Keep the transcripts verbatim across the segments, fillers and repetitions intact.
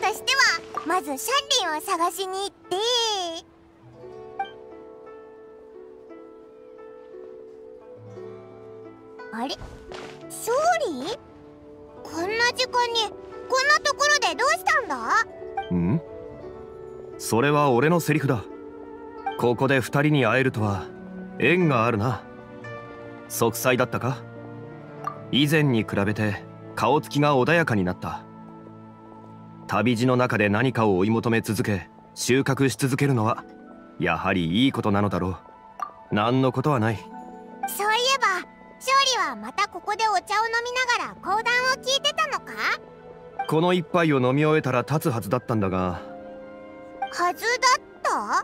としてはまずシャンリンを探しに行って。あれ、勝利？こんな時間にこんなところでどうしたんだ？ ん？それは俺のセリフだ。ここで二人に会えるとは縁があるな。息災だったか？以前に比べて顔つきが穏やかになった。旅路の中で何かを追い求め続け収穫し続けるのはやはりいいことなのだろう。何のことはない。 そういえば勝利はまたここでお茶を飲みながら講談を聞いてたのか？ この一杯を飲み終えたら立つはずだったんだが。 はずだった？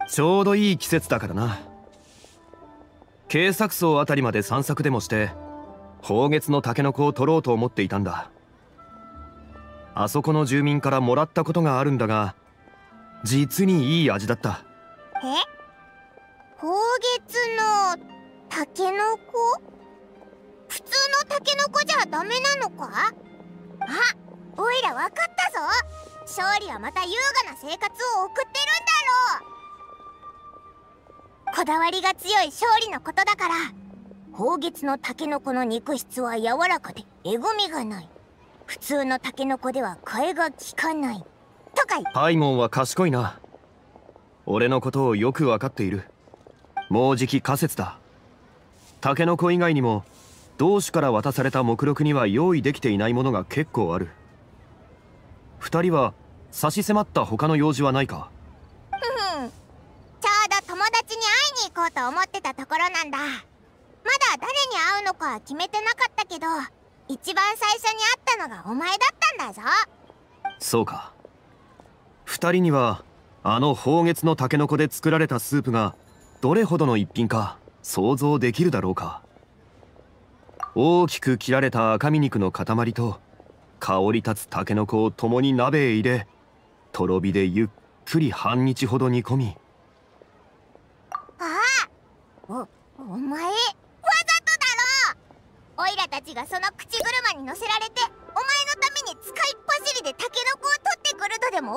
ちょうどいい季節だからな。渓索層あたりまで散策でもして宝月のタケノコを取ろうと思っていたんだ。あそこの住民からもらったことがあるんだが実にいい味だった。 え？宝月のタケノコ？普通のタケノコじゃダメなのか？あ、おいらわかったぞ。勝利はまた優雅な生活を送ってるんだろう。こだわりが強い勝利のことだから、宝月のタケノコの肉質は柔らかでえぐみがない。普通のタケノコでは替えが利かないとか。 パイモンは賢いな。俺のことをよく分かっている。もうじき仮説だ。タケノコ以外にも同種から渡された目録には用意できていないものが結構ある。二人は差し迫った他の用事はないか？ ふふん、ちょうど友達に会いに行こうと思ってたところなんだ。まだ誰に会うのかは決めてなかったけど、一番最初に会ったのがお前だったんだぞ。 そうか。二人にはあの宝月のタケノコで作られたスープがどれほどの一品か想像できるだろうか。大きく切られた赤身肉の塊と香り立つタケノコを共に鍋へ入れ、とろ火でゆっくり半日ほど煮込み。 ああ、お、お前わざとだろ。オイラたちがその口車に乗せられてお前のために使いっ走りでタケノコを取ってくるとでも思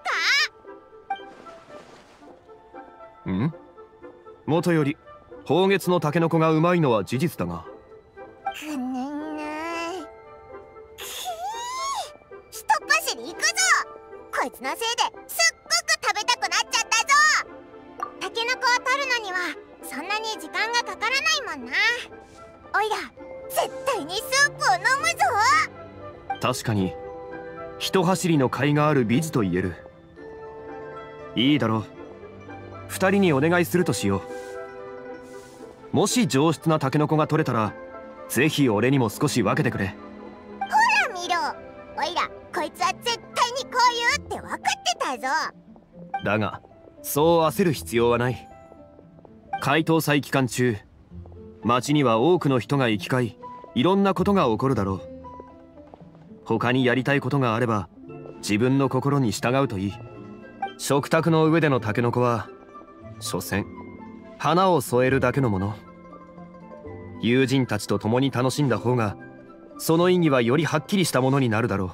ったか？ ん？もとより宝月のタケノコがうまいのは事実だが。 くぬんぬー。くー、ひとっ走り行くぞ。こいつのせいですっごく食べたくなっちゃったぞ。タケノコを取るのにはそんなに時間がかからないもんな。おいら絶対にスープを飲むぞ。 確かに一走りの甲斐がある美女と言える。いいだろう。二人にお願いするとしよう。もし上質なタケノコが取れたらぜひ俺にも少し分けてくれ。 ほら見ろ、おいらこいつは絶対にこう言うって分かってたぞ。 だがそう焦る必要はない。解凍祭期間中町には多くの人が行き交いいろんなことが起こるだろう。他にやりたいことがあれば自分の心に従うといい。食卓の上でのタケノコは所詮花を添えるだけのもの。友人たちと共に楽しんだ方がその意義はよりはっきりしたものになるだろう。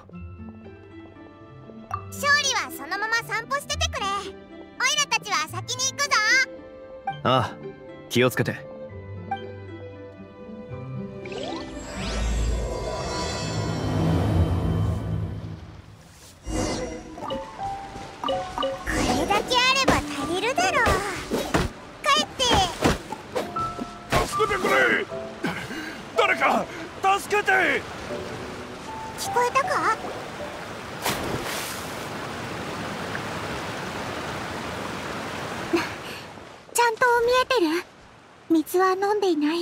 勝利はそのまま散歩しててくれ。オイラたちは先に行くぞ。 ああ、気をつけて。 これだけあれば足りるだろう。帰って。 助けてくれ。誰か助けて。 聞こえたか？ちゃんと見えてる？水は飲んでいない？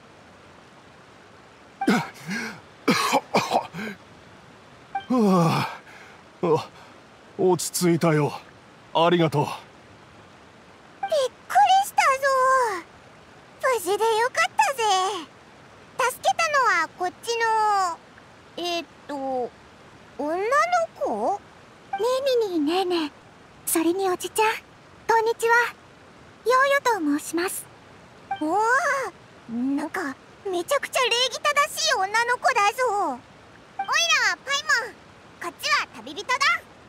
はあ、落ち着いたよ。ありがとう。 びっくりしたぞ。無事でよかったぜ。助けたのはこっちのえー、っと女の子？ねえねえねえねえ、それにおじちゃん、こんにちは。ヨーヨと申します。おお、なんかめちゃくちゃ礼儀正しい女の子だぞ。おいらはパイモン、こっちは旅人だ。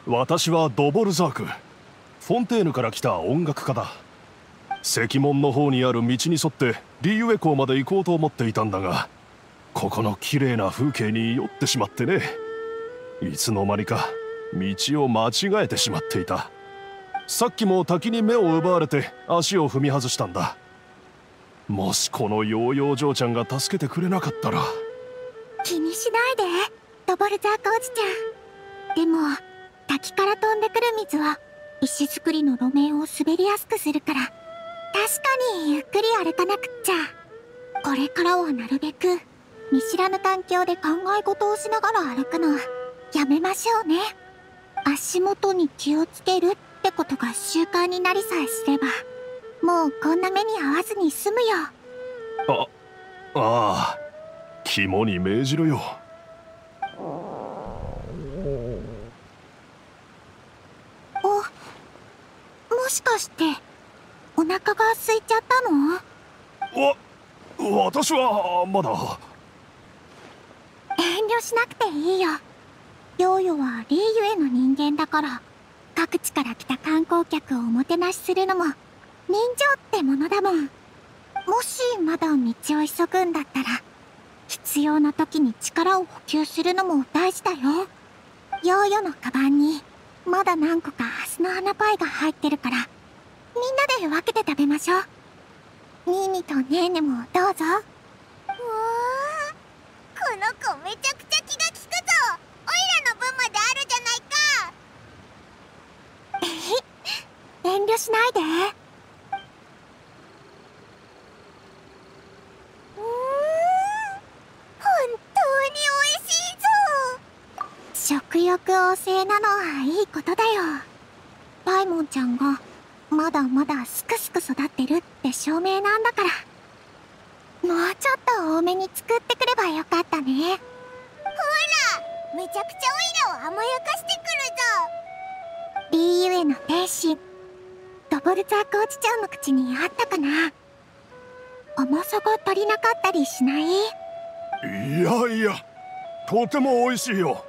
私はドボルザーク。フォンテーヌから来た音楽家だ。石門の方にある道に沿ってリーウェ港まで行こうと思っていたんだが、ここの綺麗な風景に酔ってしまってね。いつの間にか道を間違えてしまっていた。さっきも滝に目を奪われて足を踏み外したんだ。もしこのヨーヨー嬢ちゃんが助けてくれなかったら。 気にしないで、ドボルザークおじちゃん。でも滝から飛んでくる水は石造りの路面を滑りやすくするから、確かにゆっくり歩かなくっちゃ。これからはなるべく見知らぬ環境で考え事をしながら歩くのやめましょうね。足元に気をつけるってことが習慣になりさえすれば、もうこんな目に遭わずに済むよ。 あ、ああ、肝に銘じろよ。 お、もしかしてお腹が空いちゃったの？ わ、私はまだ。 遠慮しなくていいよ。ヨーヨはリーユへの人間だから、各地から来た観光客をおもてなしするのも人情ってものだもん。もしまだ道を急ぐんだったら、必要な時に力を補給するのも大事だよ。ヨーヨのカバンにまだ何個かハスの花パイが入ってるから、みんなで分けて食べましょう。ニーニとネーネもどうぞ。うわー、この子めちゃくちゃ気が利くぞ。オイラの分まであるじゃないか。えへ、遠慮しないで。うーん、本当に美味しいぞ。食欲旺盛なのはいいことだよ。パイモンちゃんがまだまだすくすく育ってるって証明なんだから、もうちょっと多めに作ってくればよかったね。ほら、めちゃくちゃオイラを甘やかしてくるぞ。リーユへの天使、ドボルザークおじちゃんの口にあったかな。甘さが足りなかったりしない？いやいや、とても美味しいよ。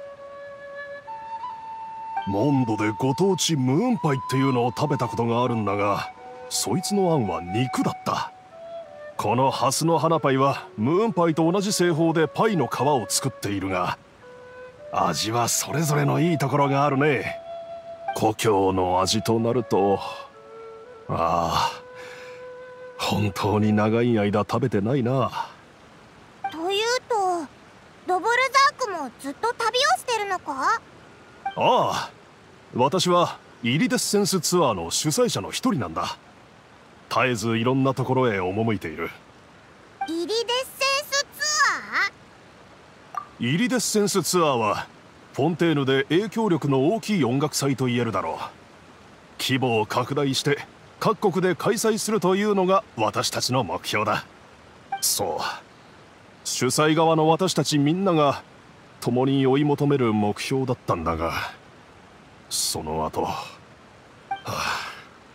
モンドでご当地ムーンパイっていうのを食べたことがあるんだが、そいつのあんは肉だった。このハスの花パイはムーンパイと同じ製法でパイの皮を作っているが、味はそれぞれのいいところがあるね。故郷の味となると、ああ、本当に長い間食べてないな。 というと、ドボルザークもずっと旅をしてるのか？ ああ、私はイリデッセンスツアーの主催者の一人なんだ。絶えずいろんなところへ赴いている。 イリデッセンスツアー？ イリデッセンスツアーはフォンテーヌで影響力の大きい音楽祭と言えるだろう。規模を拡大して各国で開催するというのが私たちの目標だ。そう、主催側の私たちみんなが共に追い求める目標だったんだが、その後、はあ、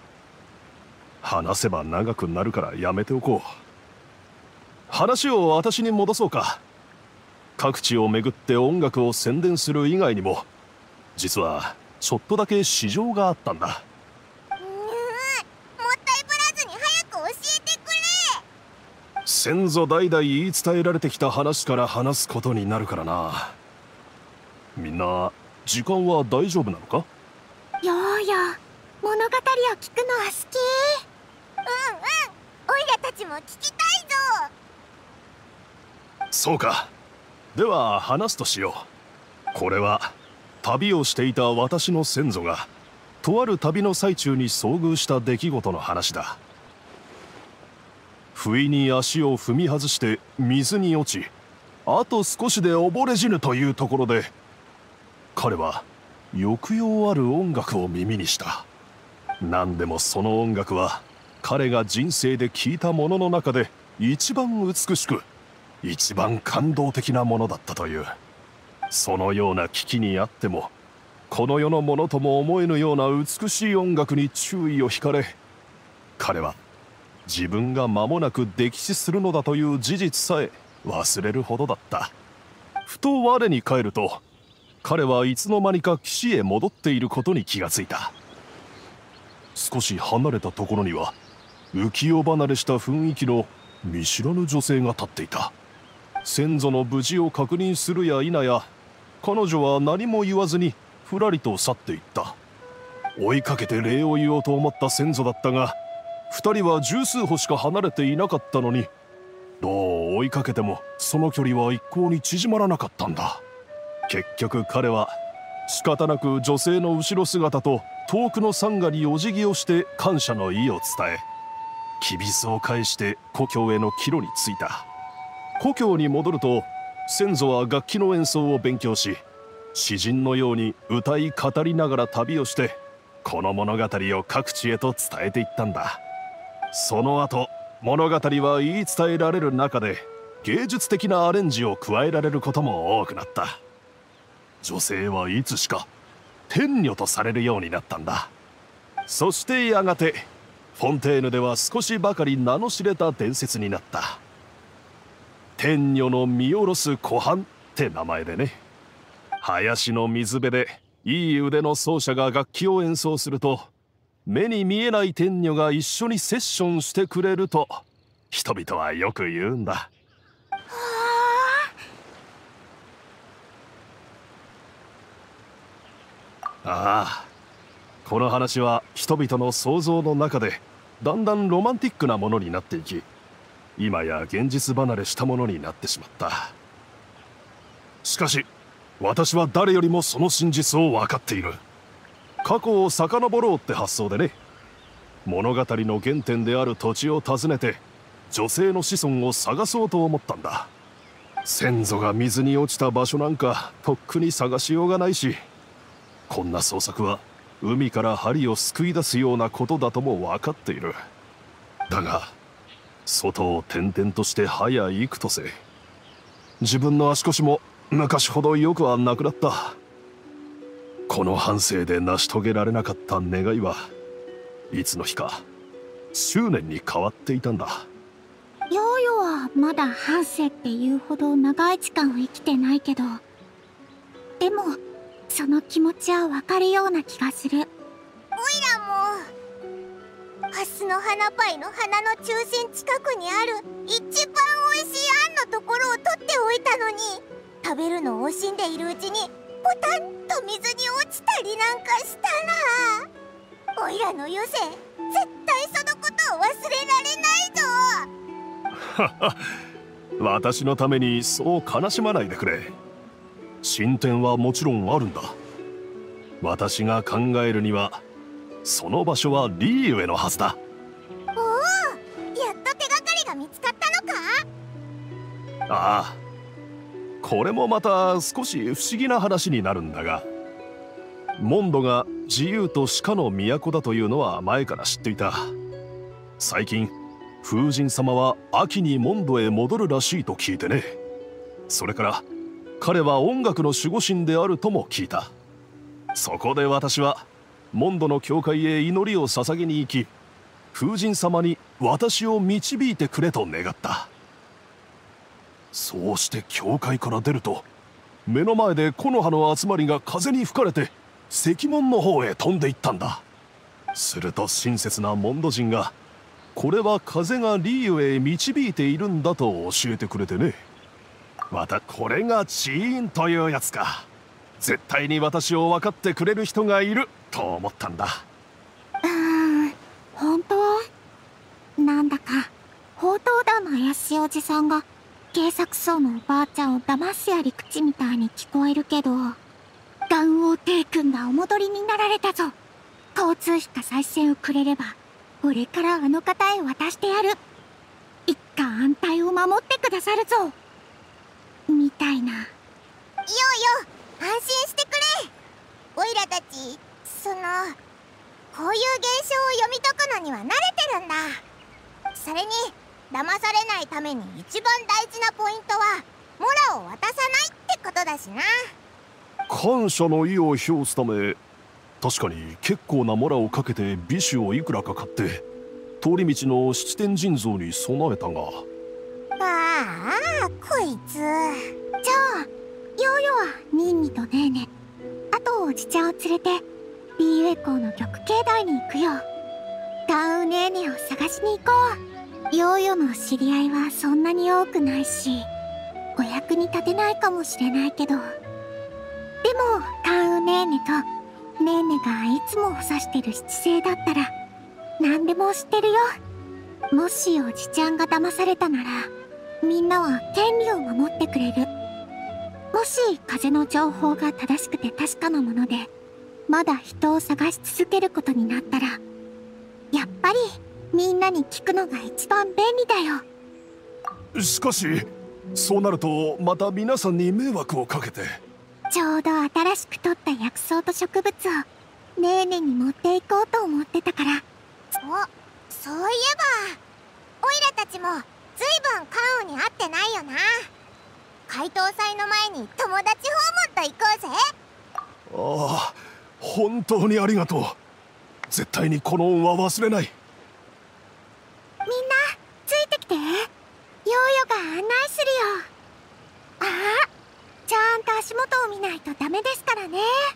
話せば長くなるからやめておこう。話を私に戻そうか。各地を巡って音楽を宣伝する以外にも、実はちょっとだけ市場があったんだ。 うーん、もったいぶらずに早く教えてくれ。 先祖代々言い伝えられてきた話から話すことになるからな。みんな時間は大丈夫なのか？ よーよ、物語を聞くのは好き。うんうん、オイラたちも聞きたいぞ。 そうか。では話すとしよう。これは旅をしていた私の先祖がとある旅の最中に遭遇した出来事の話だ。不意に足を踏み外して水に落ち、あと少しで溺れ死ぬというところで、彼は抑揚ある音楽を耳にした。何でもその音楽は彼が人生で聴いたものの中で一番美しく、一番感動的なものだったという。そのような危機にあっても、この世のものとも思えぬような美しい音楽に注意を惹かれ、彼は自分が間もなく溺死するのだという事実さえ忘れるほどだった。ふと我に返ると、 彼はいつの間にか岸へ戻っていることに気がついた。少し離れたところには浮世離れした雰囲気の見知らぬ女性が立っていた。先祖の無事を確認するや否や、彼女は何も言わずにふらりと去っていった。追いかけて礼を言おうと思った先祖だったが、二人は十数歩しか離れていなかったのに、どう追いかけてもその距離は一向に縮まらなかったんだ。結局彼は仕方なく女性の後ろ姿と遠くのサンガにお辞儀をして感謝の意を伝え、きびすを返して故郷への帰路に着いた。故郷に戻ると先祖は楽器の演奏を勉強し、詩人のように歌い語りながら旅をしてこの物語を各地へと伝えていったんだ。その後物語は言い伝えられる中で芸術的なアレンジを加えられることも多くなった。女性はいつしか天女とされるようになったんだ。そしてやがてフォンテーヌでは少しばかり名の知れた伝説になった。天女の見下ろす湖畔って名前でね。林の水辺でいい腕の奏者が楽器を演奏すると、目に見えない天女が一緒にセッションしてくれると人々はよく言うんだ。ああ、この話は人々の想像の中でだんだんロマンティックなものになっていき、今や現実離れしたものになってしまった。しかし私は誰よりもその真実を分かっている。過去を遡ろうって発想でね、物語の原点である土地を訪ねて女性の子孫を探そうと思ったんだ。先祖が水に落ちた場所なんかとっくに探しようがないし、こんな捜索は海から針をすくい出すようなことだとも分かっている。だが外を転々として早幾とせ、自分の足腰も昔ほどよくはなくなった。この半生で成し遂げられなかった願いはいつの日か執念に変わっていたんだ。 ヨーヨはまだ半生っていうほど長い時間は生きてないけど、でもその気持ちはわかるような気がする。 おいらもハスの花パイの花の中心近くにある一番おいしいあんのところを取っておいたのに、食べるのを惜しんでいるうちにポタンと水に落ちたりなんかしたら、おいらの余生絶対そのことを忘れられないぞ。 私のためにそう悲しまないでくれ。進展はもちろんあるんだ。私が考えるにはその場所はリーウェのはずだ。 おお、やっと手がかりが見つかったのか。 ああ、これもまた少し不思議な話になるんだが、モンドが自由と鹿の都だというのは前から知っていた。最近風神様は秋にモンドへ戻るらしいと聞いてね。それから彼は音楽の守護神であるとも聞いた。そこで私はモンドの教会へ祈りを捧げに行き、風神様に私を導いてくれと願った。そうして教会から出ると、目の前で木の葉の集まりが風に吹かれて石門の方へ飛んでいったんだ。すると親切なモンド人が、これは風がリーウへ導いているんだと教えてくれてね。またこれがチーンというやつか。絶対に私を分かってくれる人がいると思ったんだ。 うーん、本当？なんだか宝刀団の怪しいおじさんが警察層のおばあちゃんを騙すやり口みたいに聞こえるけど、元王帝君がお戻りになられたぞ。交通費か再選をくれれば俺からあの方へ渡してやる。一家安泰を守ってくださるぞ、みたいな。ようよ、安心してくれ。おいらたちそのこういう現象を読み解くのには慣れてるんだ。それに騙されないために一番大事なポイントはモラを渡さないってことだしな。 感謝の意を表すため、確かに結構なモラをかけて美酒をいくらか買って通り道の七天神像に備えたが。 ああ、こいつ。 じゃあヨーヨはニンニとネーネ、 とおじちゃんを連れてリーウェ校の玉境内に行くよ。カンウネーネを探しに行こう。ヨーヨの知り合いはそんなに多くないしお役に立てないかもしれないけど、でもカンウネーネとネーネがいつも指してる七星だったら何でも知ってるよ。もしおじちゃんが騙されたならみんなは権利を守ってくれる。もし風の情報が正しくて確かなものでまだ人を探し続けることになったらやっぱりみんなに聞くのが一番便利だよ。 しかしそうなるとまた皆さんに迷惑をかけて。 ちょうど新しく取った薬草と植物をネーネに持っていこうと思ってたから。 お、そういえばオイラたちもずいぶんカンウに会ってないよな。解凍祭の前に友達訪問と行こうぜ。 ああ、本当にありがとう。絶対にこの恩は忘れない。 みんなついてきて。ヨーヨが案内するよ。ああ、ちゃんと足元を見ないとダメですからね。